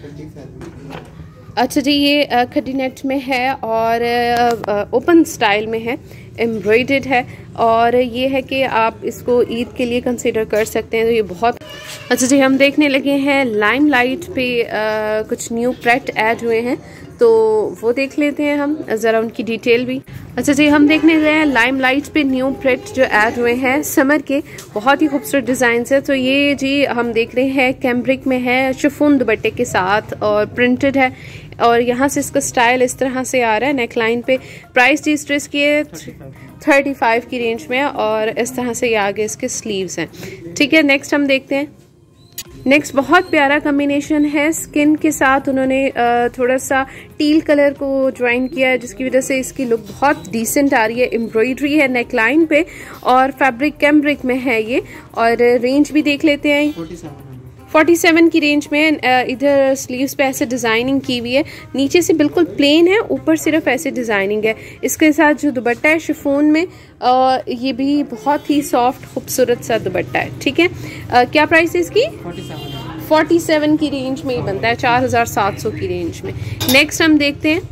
अच्छा जी, ये खड्डी नेट में है और ओपन स्टाइल में है, एम्ब्रॉयडर्ड है और ये है कि आप इसको ईद के लिए कंसिडर कर सकते हैं। तो ये बहुत अच्छा जी, हम देखने लगे हैं लाइमलाइट पे कुछ न्यू प्रेट ऐड हुए हैं, तो वो देख लेते हैं हम ज़रा उनकी डिटेल भी। अच्छा जी, हम देखने गए हैं लाइमलाइट पे न्यू प्रेट जो ऐड हुए हैं समर के, बहुत ही खूबसूरत डिज़ाइन है। तो ये जी हम देख रहे हैं कैम्ब्रिक में है, शिफॉन दुपट्टे के साथ और प्रिंटेड है और यहाँ से इसका स्टाइल इस तरह से आ रहा है नेकलाइन पे। प्राइस जी इस ड्रेस की है 35 की रेंज में और इस तरह से ये आगे इसके स्लीव्स हैं। ठीक है, नेक्स्ट हम देखते हैं। नेक्स्ट बहुत प्यारा कॉम्बिनेशन है, स्किन के साथ उन्होंने थोड़ा सा टील कलर को ज्वाइन किया है, जिसकी वजह से इसकी लुक बहुत डिसेंट आ रही है। एम्ब्रॉयडरी है नेकलाइन पे और फैब्रिक कैम्ब्रिक में है ये, और रेंज भी देख लेते हैं। 47 की रेंज में। इधर स्लीव्स पे ऐसे डिज़ाइनिंग की हुई है, नीचे से बिल्कुल प्लेन है, ऊपर सिर्फ ऐसे डिज़ाइनिंग है। इसके साथ जो दुपट्टा है शिफॉन में, ये भी बहुत ही सॉफ्ट खूबसूरत सा दुपट्टा है। ठीक है, क्या प्राइस है इसकी? 47 की रेंज में ही बनता है, 4700 की रेंज में। नेक्स्ट हम देखते हैं।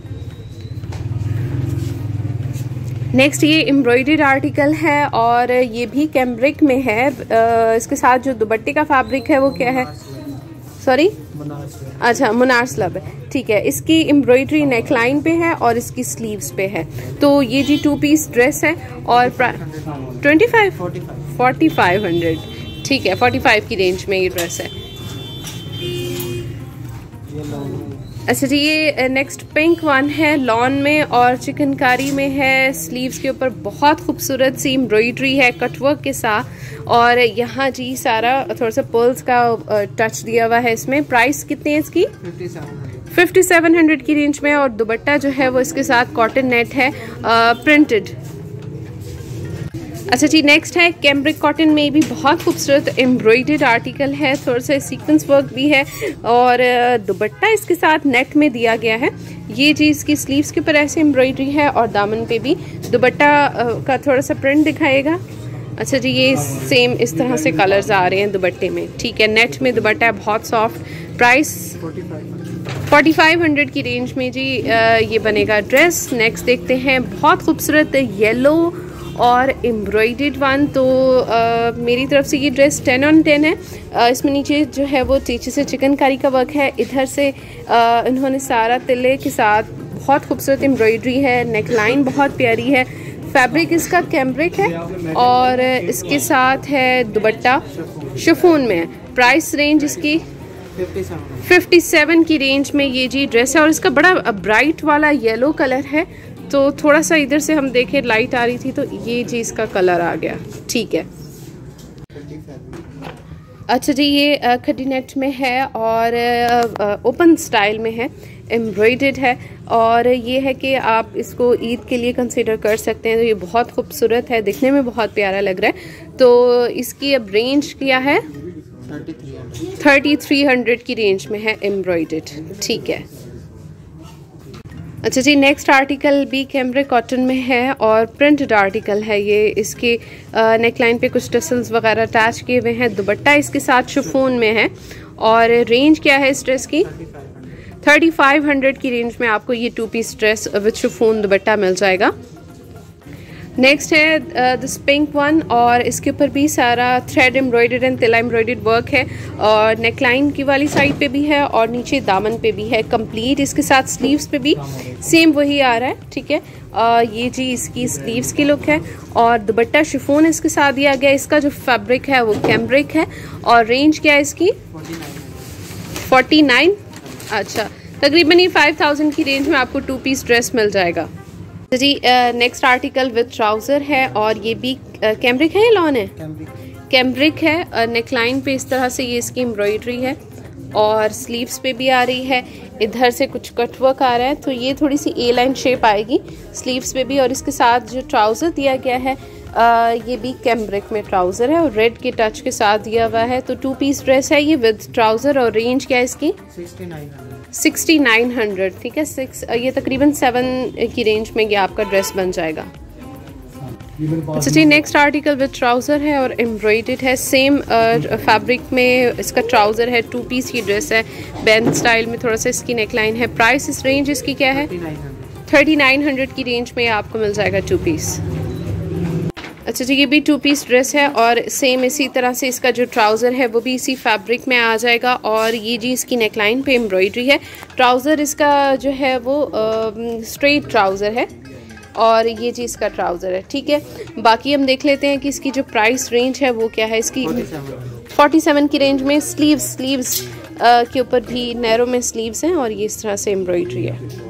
नेक्स्ट ये एम्ब्रॉयडर्ड आर्टिकल है और ये भी कैम्ब्रिक में है। इसके साथ जो दुपट्टे का फैब्रिक है वो क्या है? सॉरी, अच्छा मुनार स्लब है। ठीक है, इसकी एम्ब्रॉयडरी नेकलाइन पे है और इसकी स्लीव्स पे है। तो ये जी 2 पीस ड्रेस है और 4500। ठीक है, 45 की रेंज में ये ड्रेस है। अच्छा जी, ये नेक्स्ट पिंक वन है, लॉन में और चिकनकारी में है। स्लीव्स के ऊपर बहुत खूबसूरत सी एम्ब्रॉयडरी है कटवर्क के साथ और यहाँ जी सारा थोड़ा सा पर्ल्स का टच दिया हुआ है इसमें। प्राइस कितनी है इसकी? 5700 की रेंज में और दुपट्टा जो है वो इसके साथ कॉटन नेट है, प्रिंटेड। अच्छा जी, नेक्स्ट है कैम्ब्रिक कॉटन में भी बहुत खूबसूरत एम्ब्रॉयडर्ड आर्टिकल है, थोड़ा सा सीक्वेंस वर्क भी है और दुपट्टा इसके साथ नेट में दिया गया है। ये जी इसकी स्लीव्स के ऊपर ऐसे एम्ब्रॉयडरी है और दामन पे भी दुपट्टा का थोड़ा सा प्रिंट दिखाएगा। अच्छा जी, ये सेम इस तरह से कलर्स आ रहे हैं दुपट्टे में। ठीक है, नेट में दुपट्टा है, बहुत सॉफ्ट। प्राइस 4500 की रेंज में जी ये बनेगा ड्रेस। नेक्स्ट देखते हैं, बहुत खूबसूरत येलो और एम्ब्रॉयडर्ड वन। तो मेरी तरफ से ये ड्रेस 10 on 10 है। इसमें नीचे जो है वो नीचे से चिकनकारी का वर्क है, इधर से इन्होंने सारा तिले के साथ बहुत खूबसूरत एम्ब्रॉयडरी है। नेकलाइन बहुत प्यारी है, फैब्रिक इसका कैम्ब्रिक है और इसके साथ है दुपट्टा शिफॉन में। प्राइस रेंज इसकी 57 की रेंज में ये जी ड्रेस है और इसका बड़ा ब्राइट वाला येलो कलर है। तो थोड़ा सा इधर से हम देखें लाइट आ रही थी तो ये जी इसका कलर आ गया। ठीक है, अच्छा जी, ये खड्डी नेट में है और ओपन स्टाइल में है, एम्ब्रॉयडर्ड है और ये है कि आप इसको ईद के लिए कंसिडर कर सकते हैं। तो ये बहुत खूबसूरत है, दिखने में बहुत प्यारा लग रहा है। तो इसकी अब रेंज क्या है? 3300 की रेंज में है, एम्ब्रॉयडर्ड। ठीक है, अच्छा जी, नेक्स्ट आर्टिकल भी कैम्ब्रिक कॉटन में है और प्रिंटेड आर्टिकल है ये। इसके नेकलाइन पे कुछ टसल्स वगैरह अटैच किए हुए हैं। दुपट्टा इसके साथ शिफॉन में है और रेंज क्या है इस ड्रेस की? 3500 की रेंज में आपको ये 2 piece dress with chiffon dupatta मिल जाएगा। नेक्स्ट है दिस पिंक वन और इसके ऊपर भी सारा thread embroidered and tilla embroidered work है और नेकलाइन की वाली साइड पे भी है और नीचे दामन पे भी है कंप्लीट। इसके साथ स्लीव्स पे भी सेम वही आ रहा है। ठीक है, ये जी इसकी स्लीव्स की लुक है और दुपट्टा शिफॉन इसके साथ दिया गया। इसका जो फैब्रिक है वो कैम्ब्रिक है और रेंज क्या है इसकी? 49। अच्छा, तकरीबन ये 5000 की रेंज में आपको 2 पीस ड्रेस मिल जाएगा। जी, नेक्स्ट आर्टिकल विद ट्राउज़र है और ये भी कैम्ब्रिक है या लॉन है? कैम्ब्रिक है। नेकलाइन पे इस तरह से ये इसकी एम्ब्रॉयडरी है और स्लीव्स पे भी आ रही है। इधर से कुछ कटवर्क आ रहा है तो ये थोड़ी सी ए लाइन शेप आएगी स्लीव्स पे भी। और इसके साथ जो ट्राउज़र दिया गया है ये भी कैम्ब्रिक में ट्राउज़र है और रेड के टच के साथ दिया हुआ है। तो 2 पीस ड्रेस है ये विद ट्राउज़र और रेंज क्या है इसकी? 6900। ठीक है, ये तकरीबन 7 की रेंज में ये आपका ड्रेस बन जाएगा। अच्छा जी, नेक्स्ट आर्टिकल विद ट्राउज़र है और एम्ब्रॉयडर्ड है, सेम फैब्रिक में इसका ट्राउज़र है, 2 पीस की ड्रेस है, बैंड स्टाइल में थोड़ा सा इसकी नेकलाइन है। प्राइस इस रेंज इसकी क्या है? 3900 की रेंज में आपको मिल जाएगा 2 पीस। अच्छा जी, ये भी 2 पीस ड्रेस है और सेम इसी तरह से इसका जो ट्राउज़र है वो भी इसी फैब्रिक में आ जाएगा और ये जी इसकी नेकलाइन पे एम्ब्रॉयडरी है। ट्राउज़र इसका जो है वो स्ट्रेट ट्राउज़र है और ये जी इसका ट्राउज़र है। ठीक है, बाकी हम देख लेते हैं कि इसकी जो प्राइस रेंज है वो क्या है। इसकी 47 की रेंज में स्लीव्स के ऊपर भी नैरो में स्लीव्स हैं और ये इस तरह से एम्ब्रॉयडरी है।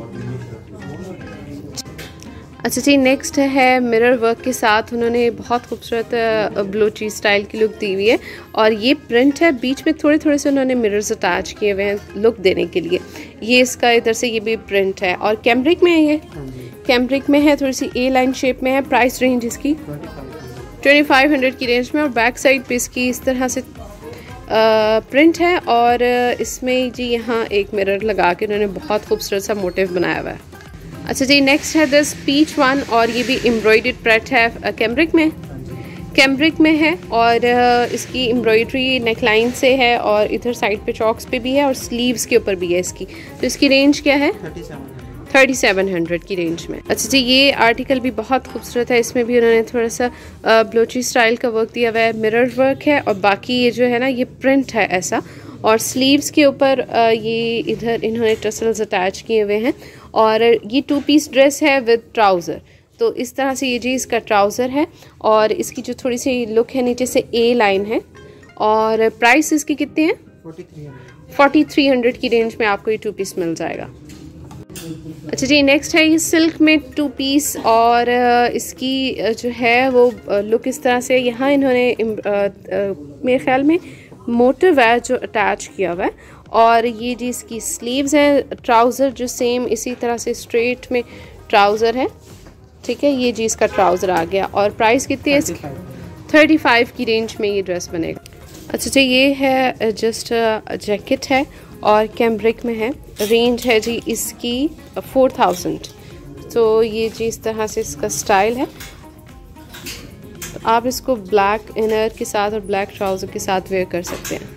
अच्छा जी, नेक्स्ट है मिरर वर्क के साथ उन्होंने बहुत खूबसूरत ब्लोची स्टाइल की लुक दी हुई है और ये प्रिंट है, बीच में थोड़े थोड़े से उन्होंने मिरर्स अटैच किए हुए हैं लुक देने के लिए। ये इसका इधर से ये भी प्रिंट है और कैम्ब्रिक में है, ये कैम्ब्रिक में है, थोड़ी सी ए लाइन शेप में है। प्राइस रेंज इसकी 2500 की रेंज में और बैक साइड पे इसकी इस तरह से प्रिंट है और इसमें जी यहाँ एक मिरर लगा के उन्होंने बहुत खूबसूरत सा मोटिव बनाया हुआ है। अच्छा जी, नेक्स्ट है दिस पीच वन और ये भी एम्ब्रॉयडर्ड प्रिंट है, कैम्ब्रिक में है और इसकी एम्ब्रॉयडरी नेकलाइन से है और इधर साइड पे चॉक्स पे भी है और स्लीव्स के ऊपर भी है इसकी। तो इसकी रेंज क्या है? 3700 की रेंज में। अच्छा जी, ये आर्टिकल भी बहुत खूबसूरत है, इसमें भी उन्होंने थोड़ा सा ब्लोची स्टाइल का वर्क दिया हुआ है, मिरर वर्क है और बाकी ये जो है ना ये प्रिंट है ऐसा और स्लीव्स के ऊपर ये इधर इन्होंने टसल्स अटैच किए हुए हैं और ये 2 पीस ड्रेस है विद ट्राउज़र। तो इस तरह से ये जी इसका ट्राउज़र है और इसकी जो थोड़ी सी लुक है नीचे से ए लाइन है और प्राइस इसकी कितने हैं? 4300 की रेंज में आपको ये 2 पीस मिल जाएगा। अच्छा जी, नेक्स्ट है ये सिल्क में 2 पीस और इसकी जो है वो लुक इस तरह से, यहाँ इन्होंने मेरे ख्याल में मोटिव है जो अटैच किया हुआ है और ये जी इसकी स्लीव्स हैं। ट्राउज़र जो सेम इसी तरह से स्ट्रेट में ट्राउज़र है। ठीक है, ये जी इसका ट्राउज़र आ गया और प्राइस कितनी है इसकी? 35 की रेंज में ये ड्रेस बनेगा। अच्छा जी, ये है जस्ट जैकेट है और कैम्ब्रिक में है, रेंज है जी इसकी 4000। तो ये जी इस तरह से इसका स्टाइल है। तो आप इसको ब्लैक इनर के साथ और ब्लैक ट्राउज़र के साथ वेयर कर सकते हैं।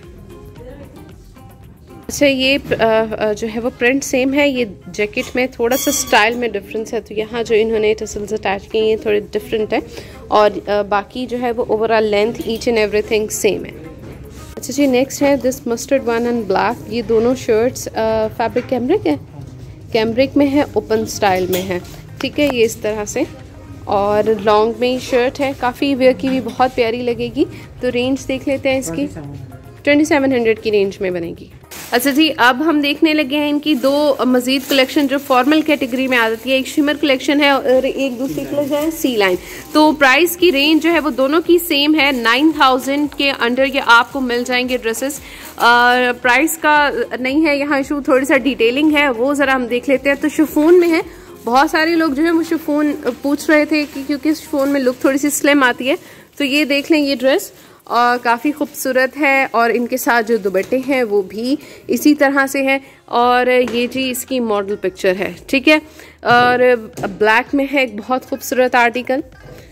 अच्छा, ये जो है वो प्रिंट सेम है, ये जैकेट में थोड़ा सा स्टाइल में डिफरेंस है। तो यहाँ जो इन्होंने टसल्स अटैच किए हैं थोड़े डिफरेंट है और बाकी जो है वो overall length each and everything same है। अच्छा जी, नेक्स्ट है this mustard one and black. ये दोनों शर्ट्स फैब्रिक कैम्ब्रिक है, कैम्ब्रिक में है, ओपन स्टाइल में है। ठीक है, ये इस तरह से और लॉन्ग में ही शर्ट है, काफ़ी वेयर की भी बहुत प्यारी लगेगी। तो रेंज देख लेते हैं इसकी, 2700 की रेंज में बनेगी। अच्छा जी, अब हम देखने लगे हैं इनकी 2 मजीद कलेक्शन जो फॉर्मल कैटेगरी में आ जाती है। एक शिमर कलेक्शन है और एक दूसरी कलेक्शन है सी लाइन। तो प्राइस की रेंज जो है वो दोनों की सेम है, 9000 के अंडर ये आपको मिल जाएंगे ड्रेसेस। प्राइस का नहीं है यहाँ इशू, थोड़ी सा डिटेलिंग है वो ज़रा हम देख लेते हैं। तो शिफॉन में है, बहुत सारे लोग जो है वो शिफॉन पूछ रहे थे कि क्योंकि शिफॉन में लुक थोड़ी सी स्लिम आती है। तो ये देख लें, ये ड्रेस और काफ़ी खूबसूरत है और इनके साथ जो दुपट्टे हैं वो भी इसी तरह से है और ये जी इसकी मॉडल पिक्चर है। ठीक है, और ब्लैक में है एक बहुत खूबसूरत आर्टिकल,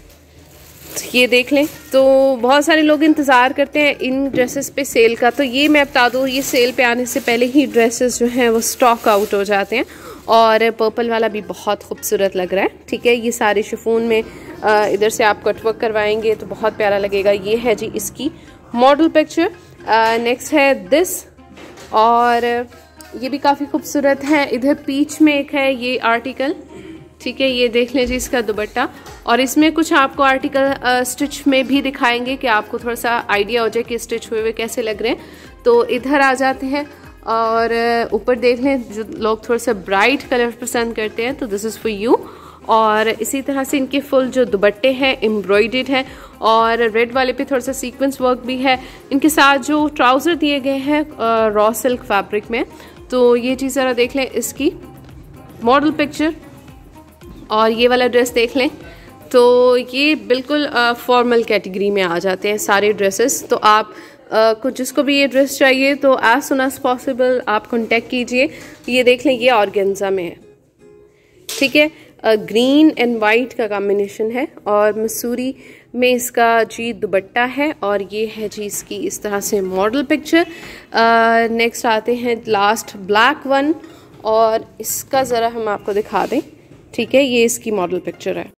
ये देख लें। तो बहुत सारे लोग इंतज़ार करते हैं इन ड्रेसेस पे सेल का। तो ये मैं बता दूँ, ये सेल पे आने से पहले ही ड्रेसेस जो हैं वो स्टॉक आउट हो जाते हैं और पर्पल वाला भी बहुत खूबसूरत लग रहा है। ठीक है, ये सारे शिफॉन में इधर से आप कटवर्क करवाएंगे तो बहुत प्यारा लगेगा। ये है जी इसकी मॉडल पिक्चर। नेक्स्ट है दिस और ये भी काफ़ी खूबसूरत है। इधर पीच में एक है ये आर्टिकल। ठीक है, ये देख लें जी इसका दुपट्टा और इसमें कुछ आपको आर्टिकल स्टिच में भी दिखाएंगे कि आपको थोड़ा सा आइडिया हो जाए कि स्टिच हुए हुए कैसे लग रहे हैं। तो इधर आ जाते हैं और ऊपर देख लें, जो लोग थोड़ा सा ब्राइट कलर पसंद करते हैं तो दिस इज़ फॉर यू। और इसी तरह से इनके फुल जो दुपट्टे हैं एम्ब्रॉयडर्ड है और रेड वाले पे थोड़ा सा सीक्वेंस वर्क भी है। इनके साथ जो ट्राउज़र दिए गए हैं रॉ सिल्क फैब्रिक में। तो ये चीज़ ज़रा देख लें, इसकी मॉडल पिक्चर और ये वाला ड्रेस देख लें। तो ये बिल्कुल फॉर्मल कैटेगरी में आ जाते हैं सारे ड्रेसेस। तो आप कुछ जिसको भी ये ड्रेस चाहिए तो एज सुन एज पॉसिबल आप कांटेक्ट कीजिए। ये देख लें, ये ऑर्गेन्जा में है। ठीक है, ग्रीन एंड वाइट का कॉम्बिनेशन है और मसूरी में इसका जी दुपट्टा है और ये है जी इसकी इस तरह से मॉडल पिक्चर। नेक्स्ट आते हैं लास्ट ब्लैक वन और इसका ज़रा हम आपको दिखा दें, ठीक है, ये इसकी मॉडल पिक्चर है।